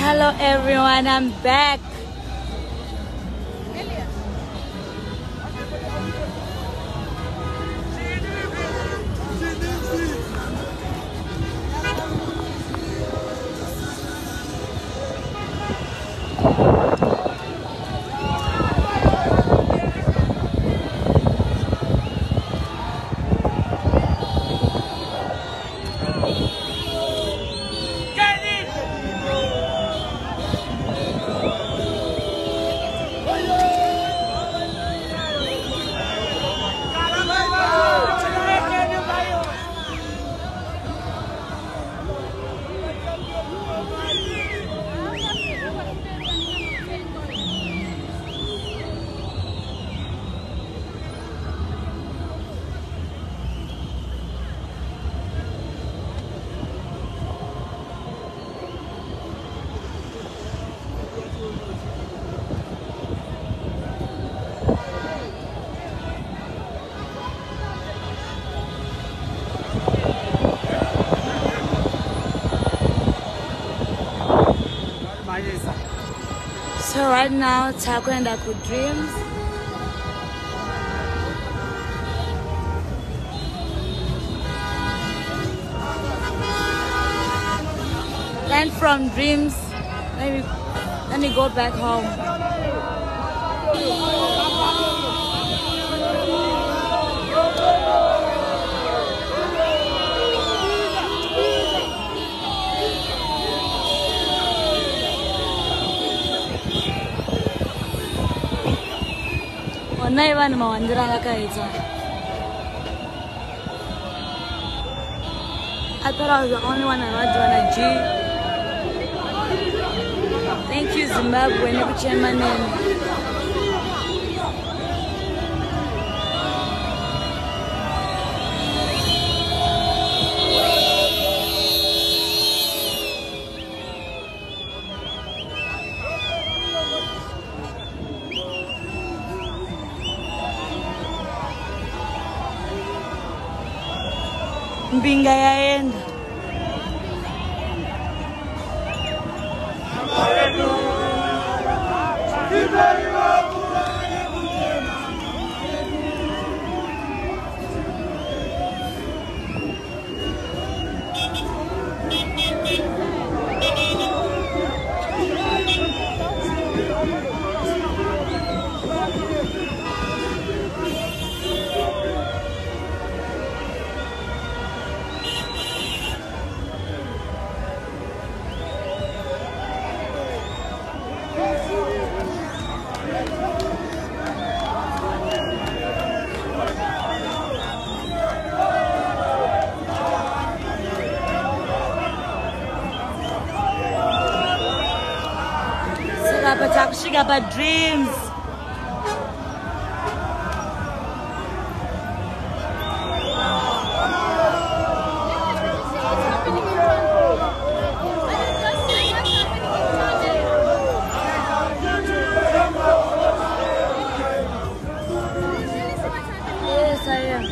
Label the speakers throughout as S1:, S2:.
S1: Hello everyone, I'm back. So right now, takwenda ku Dreams. Then from Dreams, let me go back home. I thought I was the only one around doing a G. Thank you, Zimbabwe, never change my name. Mbinga yaenda. Shigaba Dreams. Yes, I am.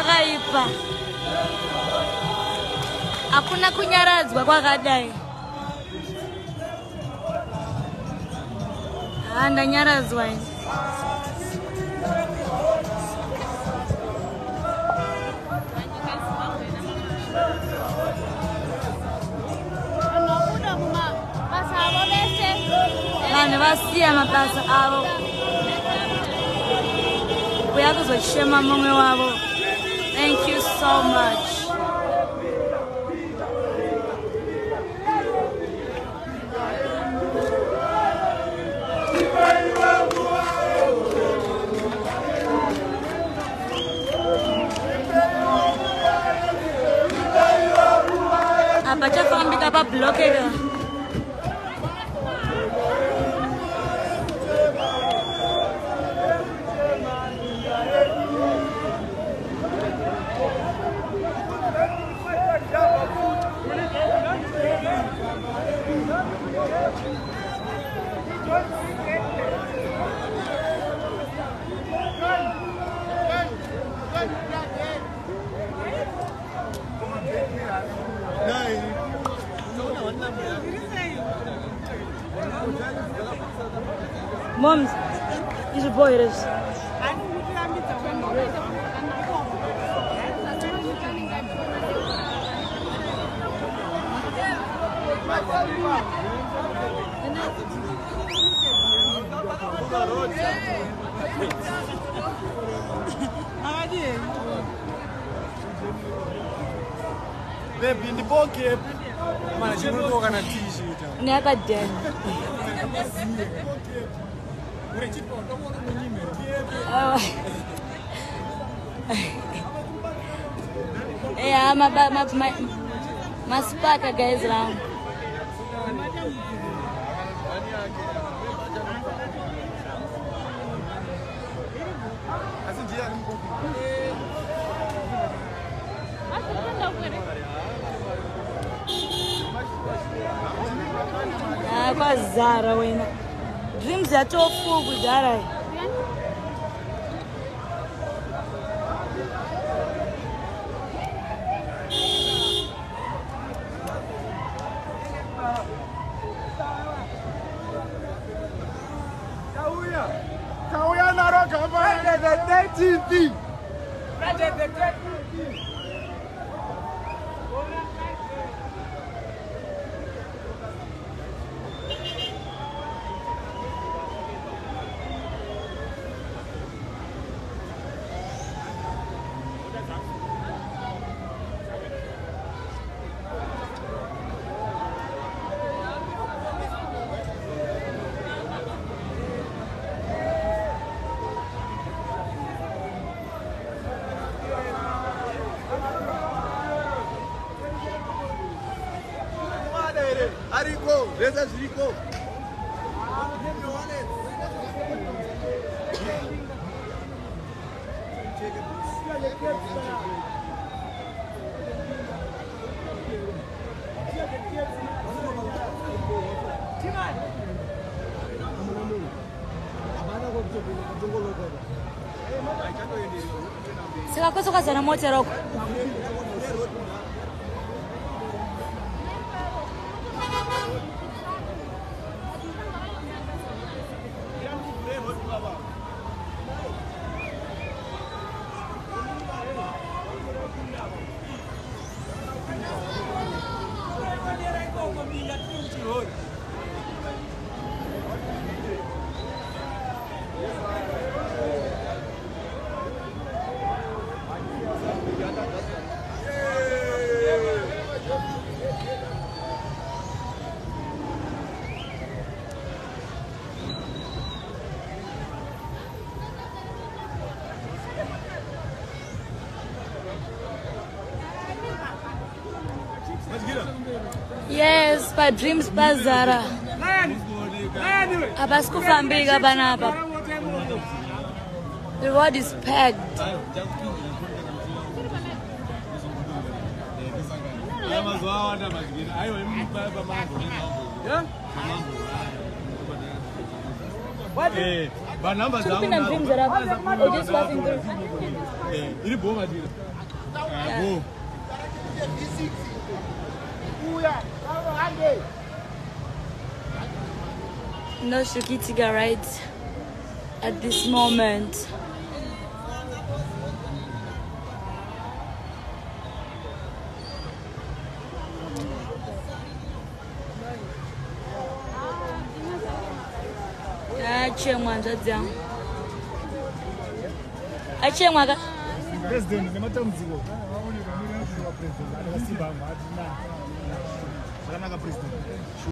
S1: zvakaipa. Hakuna kunyaradzwa kwakadai. Ndanyaradzwa ini. Vanhu vasiya mabasa avo kuya kuzoshema mumwe wavo. Thank you so much. Apa chafambika pa blockade. Moms, is boy this.
S2: Baby, in the pocket. Man, she will talk on a t-shirt.
S1: Never done. Yeah, my sparker guys around. Kwa Zara wena. Dreams ya tofu kudara.
S2: Kauya naroka bana the TV. Arigo, there's a Rico.
S1: Sikakosa kazana moto roko. Yes, but Dreams Bazara. Abaskufambika banapa. The road is packed.
S2: What?
S1: Dreams are up. Or just passing through. No Shukitiga rides at this moment.
S2: President,